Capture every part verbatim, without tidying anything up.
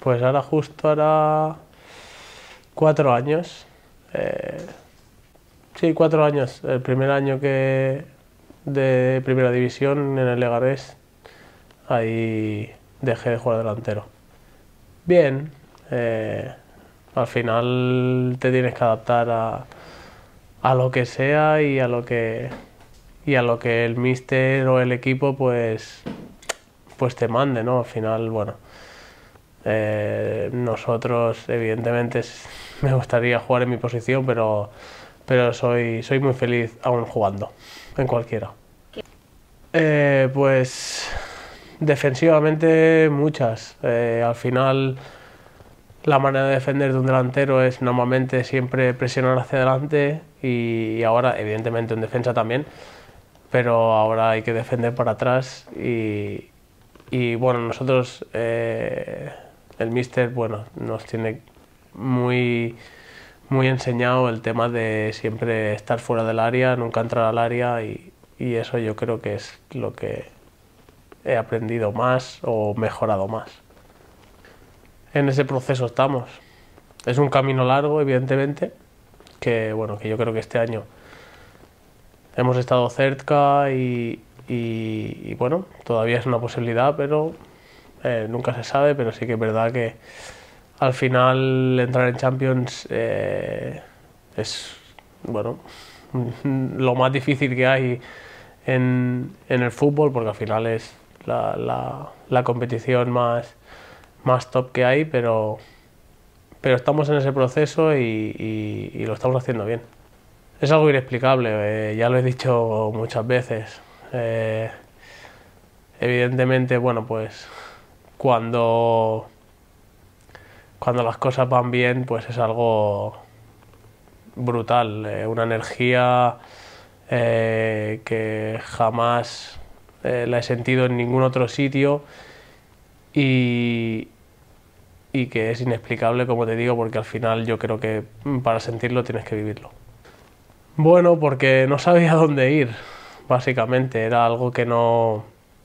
Pues ahora justo hará cuatro años. Eh, sí, cuatro años. El primer año que de primera división en el Leganés, ahí dejé de jugar delantero. Bien, eh, al final te tienes que adaptar a, a lo que sea y a lo que y a lo que el míster o el equipo pues pues te mande, ¿no? Al final, bueno, eh, nosotros evidentemente me gustaría jugar en mi posición, pero pero soy soy muy feliz aún jugando en cualquiera. Eh, pues defensivamente muchas. Eh, al final la manera de defender de un delantero es normalmente siempre presionar hacia adelante y ahora evidentemente en defensa también, pero ahora hay que defender para atrás y, y bueno, nosotros eh, el míster bueno, nos tiene muy, muy enseñado el tema de siempre estar fuera del área, nunca entrar al área y, y eso yo creo que es lo que he aprendido más o mejorado más. En ese proceso estamos. Es un camino largo, evidentemente, que bueno, que yo creo que este año hemos estado cerca y, y, y bueno, todavía es una posibilidad, pero eh, nunca se sabe, pero sí que es verdad que al final entrar en Champions eh, es bueno lo más difícil que hay en, en el fútbol, porque al final es la, la, la competición más más top que hay, pero, pero estamos en ese proceso y, y, y lo estamos haciendo bien. Es algo inexplicable, eh, ya lo he dicho muchas veces. Eh, evidentemente, bueno, pues cuando, cuando las cosas van bien, pues es algo brutal, eh, una energía eh, que jamás eh, la he sentido en ningún otro sitio y, y que es inexplicable, como te digo, porque al final yo creo que para sentirlo tienes que vivirlo. Bueno, porque no sabía dónde ir, básicamente, era algo que no...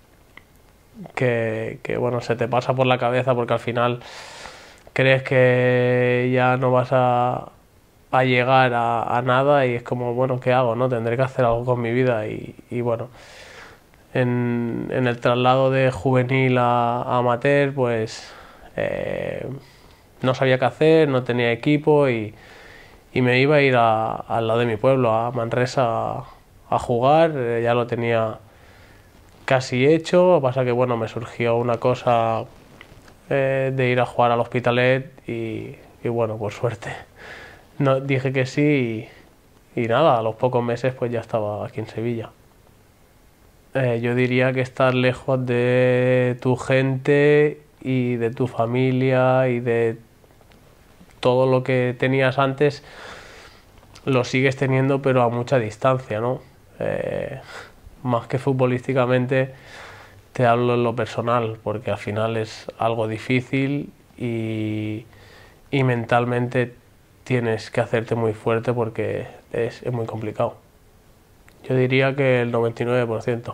que, que bueno, se te pasa por la cabeza porque al final crees que ya no vas a, a llegar a, a nada y es como, bueno, ¿qué hago? ¿No? Tendré que hacer algo con mi vida y, y bueno, en, en el traslado de juvenil a, a amateur, pues... Eh, no sabía qué hacer, no tenía equipo y, y me iba a ir a, al lado de mi pueblo, a Manresa, a, a jugar. Eh, ya lo tenía casi hecho, lo que pasa que bueno, me surgió una cosa eh, de ir a jugar al Hospitalet y, y bueno, por suerte no, dije que sí y, y nada, a los pocos meses pues ya estaba aquí en Sevilla. Eh, yo diría que estar lejos de tu gente y de tu familia y de todo lo que tenías antes lo sigues teniendo pero a mucha distancia, ¿no? Eh, más que futbolísticamente te hablo en lo personal porque al final es algo difícil y, y mentalmente tienes que hacerte muy fuerte porque es, es muy complicado. Yo diría que el noventa y nueve por ciento.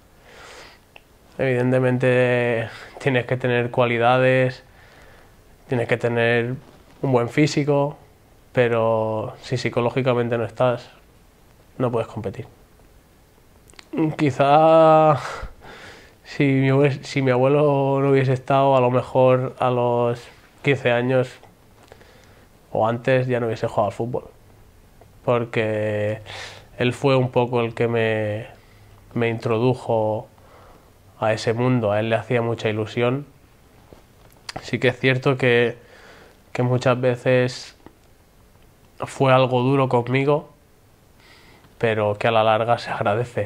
Evidentemente tienes que tener cualidades, tienes que tener un buen físico, pero si psicológicamente no estás, no puedes competir. Quizá si mi, si mi abuelo no hubiese estado, a lo mejor a los quince años o antes ya no hubiese jugado al fútbol, porque él fue un poco el que me, me introdujo a ese mundo, a él le hacía mucha ilusión. Sí que es cierto que, que muchas veces fue algo duro conmigo, pero que a la larga se agradece.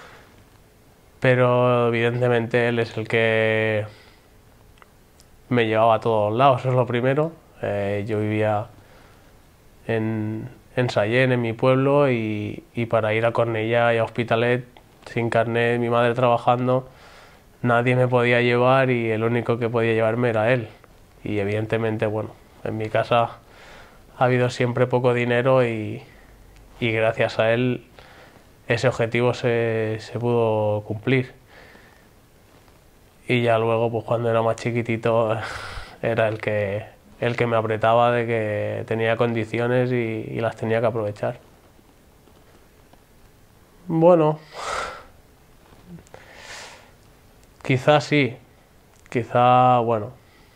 Pero evidentemente él es el que me llevaba a todos lados, eso es lo primero. Eh, yo vivía en, en Sallén, en mi pueblo, y, y para ir a Cornellá y a Hospitalet sin carnet, mi madre trabajando, nadie me podía llevar y el único que podía llevarme era él. Y evidentemente, bueno, en mi casa ha habido siempre poco dinero y, y gracias a él ese objetivo se, se pudo cumplir. Y ya luego, pues cuando era más chiquitito, era el que, el que me apretaba de que tenía condiciones y, y las tenía que aprovechar. Bueno, quizás sí, quizá, bueno,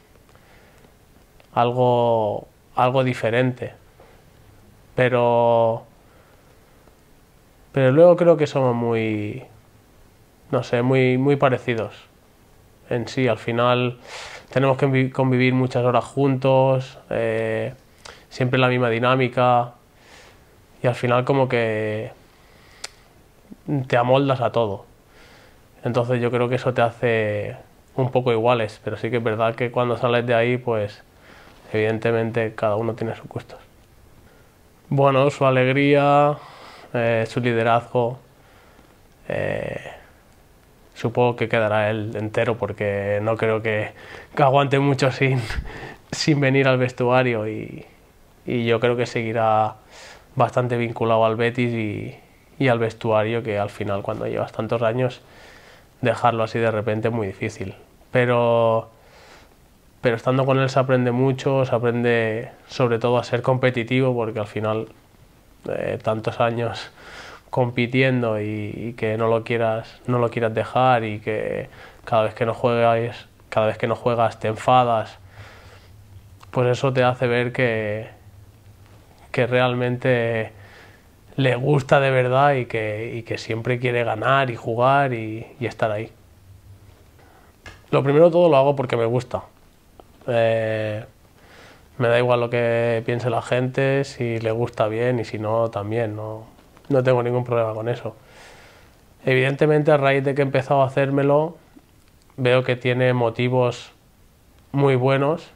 algo, algo diferente, pero, pero luego creo que somos muy, no sé, muy, muy parecidos en sí. Al final tenemos que convivir muchas horas juntos, eh, siempre la misma dinámica, y al final como que te amoldas a todo. Entonces yo creo que eso te hace un poco iguales, pero sí que es verdad que cuando sales de ahí, pues evidentemente cada uno tiene sus gustos. Bueno, su alegría, eh, su liderazgo, eh, supongo que quedará él entero porque no creo que, que aguante mucho sin, sin venir al vestuario, y, y yo creo que seguirá bastante vinculado al Betis y, y al vestuario, que al final cuando llevas tantos años dejarlo así de repente es muy difícil. Pero, pero estando con él se aprende mucho, se aprende sobre todo a ser competitivo, porque al final eh, tantos años compitiendo y, y que no lo quieras no lo quieras dejar, y que cada vez que no juegas cada vez que no juegas te enfadas, pues eso te hace ver que que realmente le gusta de verdad y que, y que siempre quiere ganar y jugar y, y estar ahí. Lo primero de todo lo hago porque me gusta. Eh, me da igual lo que piense la gente, si le gusta bien y si no también, no, no tengo ningún problema con eso. Evidentemente, a raíz de que he empezado a hacérmelo, veo que tiene motivos muy buenos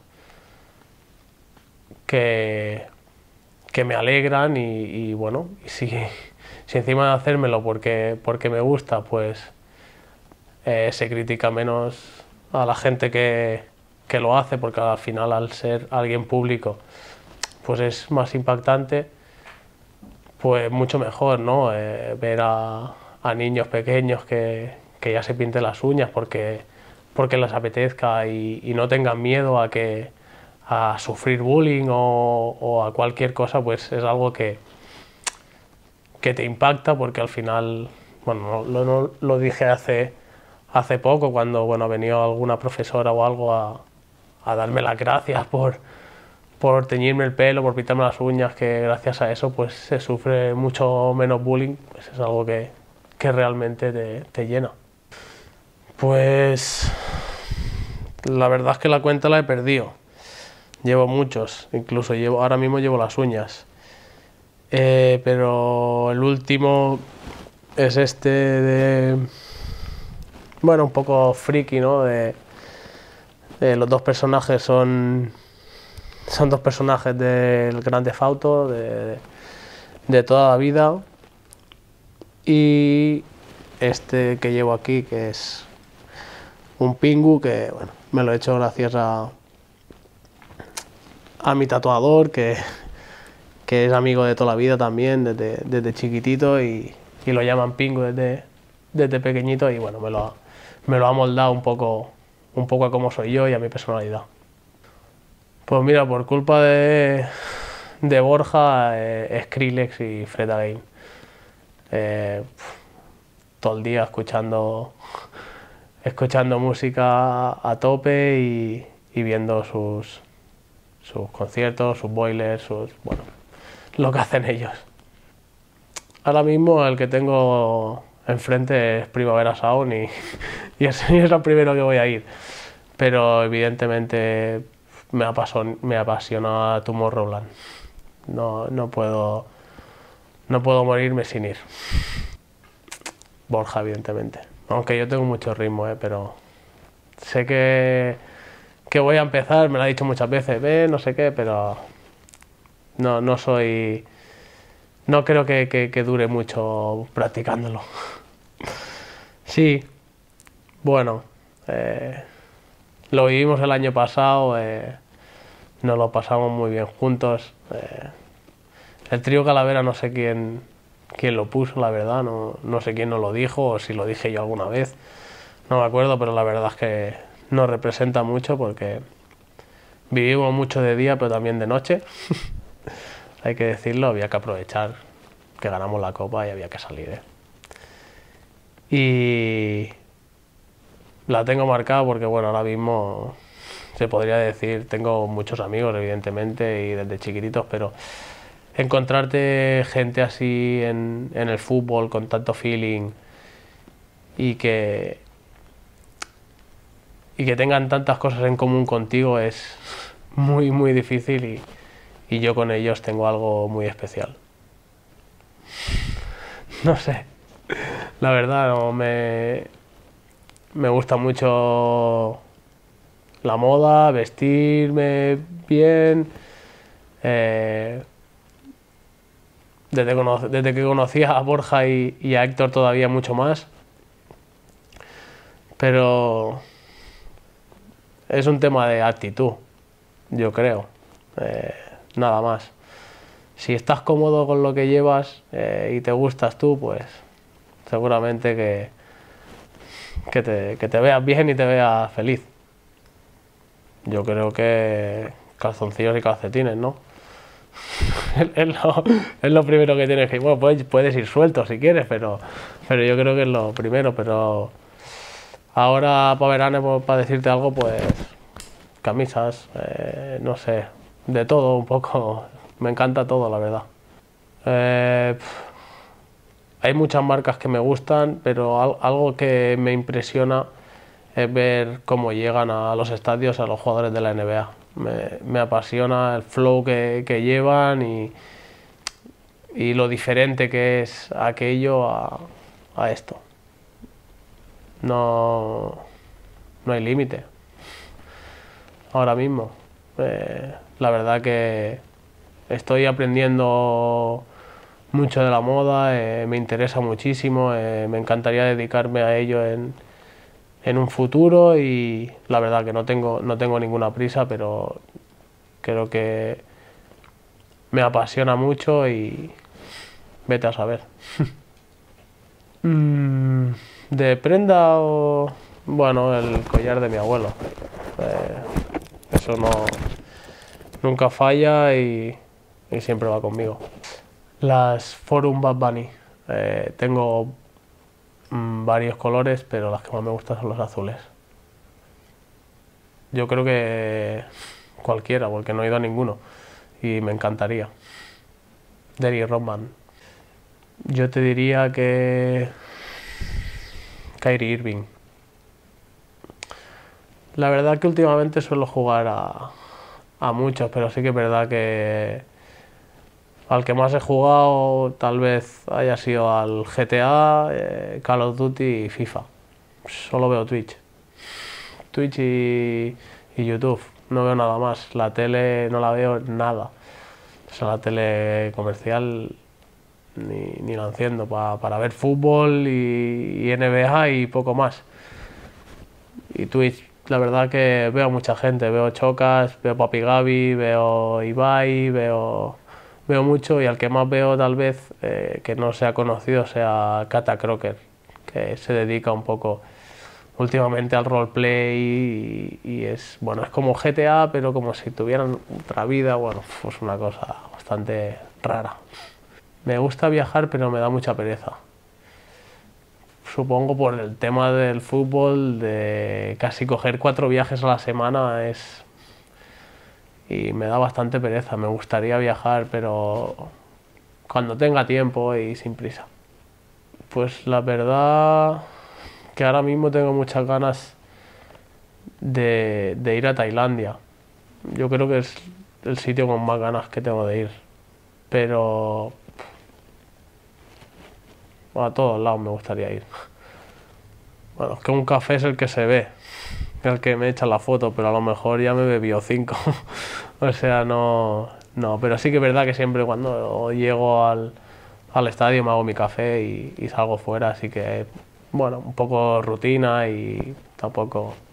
que, que me alegran, y, y bueno, si, si encima de hacérmelo porque, porque me gusta, pues eh, se critica menos a la gente que, que lo hace, porque al final, al ser alguien público, pues es más impactante, pues mucho mejor, ¿no? Eh, ver a, a niños pequeños que, que ya se pinten las uñas porque, porque les apetezca, y, y no tengan miedo a que a sufrir bullying o, o a cualquier cosa, pues es algo que, que te impacta, porque al final, bueno, no, no, lo dije hace, hace poco cuando, bueno, ha venido alguna profesora o algo a, a darme las gracias por, por teñirme el pelo, por pintarme las uñas, que gracias a eso pues se sufre mucho menos bullying, pues es algo que, que realmente te, te llena. Pues la verdad es que la cuenta la he perdido. Llevo muchos, incluso llevo, ahora mismo llevo las uñas. Eh, pero el último es este de... Bueno, un poco friki, ¿no? De, de los dos personajes son... Son dos personajes del Grand Theft Auto, de, de toda la vida. Y este que llevo aquí, que es un Pingu, que bueno, me lo he hecho gracias a, a mi tatuador, que, que es amigo de toda la vida también, desde, desde chiquitito, y, y lo llaman Pingu desde, desde pequeñito, y bueno, me lo, ha, me lo ha moldado un poco, un poco a cómo soy yo y a mi personalidad. Pues mira, por culpa de, de Borja, eh, Skrillex y Fred Again. Eh, todo el día escuchando, escuchando música a tope y, y viendo sus, sus conciertos, sus boilers, sus, bueno, lo que hacen ellos. Ahora mismo el que tengo enfrente es Primavera Sound, y, y es, y es lo primero que voy a ir. Pero evidentemente me apasiona, me apasiona Tomorrowland. No, no puedo, no puedo morirme sin ir. Borja, evidentemente. Aunque yo tengo mucho ritmo, ¿eh? Pero sé que, que voy a empezar, me lo ha dicho muchas veces, ve, no sé qué, pero no, no soy... No creo que, que, que dure mucho practicándolo. Sí, bueno, eh, lo vivimos el año pasado, eh, nos lo pasamos muy bien juntos. Eh, el trío Calavera no sé quién, quién lo puso, la verdad, no, no sé quién nos lo dijo, o si lo dije yo alguna vez, no me acuerdo, pero la verdad es que nos representa mucho, porque Vivimos mucho de día, pero también de noche. Hay que decirlo, había que aprovechar que ganamos la copa y había que salir, ¿eh? Y la tengo marcada porque, bueno, ahora mismo se podría decir, tengo muchos amigos, evidentemente, y desde chiquititos, pero encontrarte gente así en, en el fútbol con tanto feeling y que, y que tengan tantas cosas en común contigo es muy, muy difícil y, y yo con ellos tengo algo muy especial. No sé, la verdad no me, me gusta mucho la moda, vestirme bien. Eh, desde, cono- desde que conocí a Borja y, y a Héctor todavía mucho más. Pero es un tema de actitud, yo creo. Eh, nada más. Si estás cómodo con lo que llevas eh, y te gustas tú, pues seguramente que, que te, que te veas bien y te veas feliz. Yo creo que calzoncillos y calcetines, ¿no? Es lo, es lo primero que tienes que ir. Bueno, puedes, puedes ir suelto si quieres, pero, pero yo creo que es lo primero. Pero ahora para verano, pues, para decirte algo, pues camisas, eh, no sé, de todo un poco. Me encanta todo, la verdad. Eh, hay muchas marcas que me gustan, pero al- algo que me impresiona es ver cómo llegan a los estadios a los jugadores de la N B A. Me, me apasiona el flow que, que llevan y, y lo diferente que es aquello a, a esto. No, no hay límite ahora mismo. Eh, la verdad que estoy aprendiendo mucho de la moda, eh, me interesa muchísimo, eh, me encantaría dedicarme a ello en, en un futuro y la verdad que no tengo, no tengo ninguna prisa, pero creo que me apasiona mucho y vete a saber. Mm, de prenda o... Bueno, el collar de mi abuelo. Eh, eso no... Nunca falla y, y siempre va conmigo. Las Forum Bad Bunny. Eh, tengo mm, varios colores, pero las que más me gustan son los azules. Yo creo que cualquiera, porque no he ido a ninguno y me encantaría. Derry Rodman. Yo te diría que Kyrie Irving. La verdad que últimamente suelo jugar a, a muchos, pero sí que es verdad que al que más he jugado tal vez haya sido al G T A, eh, Call of Duty y FIFA. Solo veo Twitch. Twitch y, y YouTube. No veo nada más. La tele no la veo nada. O sea, la tele comercial ni, ni la enciendo pa- para ver fútbol y, y N B A y poco más. Y Twitch, la verdad que veo mucha gente. Veo Chocas, veo Papi Gaby, veo Ibai, veo, veo mucho y al que más veo tal vez eh, que no sea conocido sea Kata Crocker, que se dedica un poco últimamente al roleplay y, y es, bueno, es como G T A, pero como si tuvieran otra vida, bueno, pues una cosa bastante rara. Me gusta viajar, pero me da mucha pereza. Supongo por el tema del fútbol, de casi coger cuatro viajes a la semana es... y me da bastante pereza. Me gustaría viajar, pero cuando tenga tiempo y sin prisa. Pues la verdad que ahora mismo tengo muchas ganas de, de ir a Tailandia. Yo creo que es el sitio con más ganas que tengo de ir. Pero a todos lados me gustaría ir. Bueno, es que un café es el que se ve, el que me echa la foto, pero a lo mejor ya me bebió cinco. O sea, no, no, pero sí que es verdad que siempre cuando llego al, al estadio me hago mi café y, y salgo fuera, así que, bueno, un poco rutina y tampoco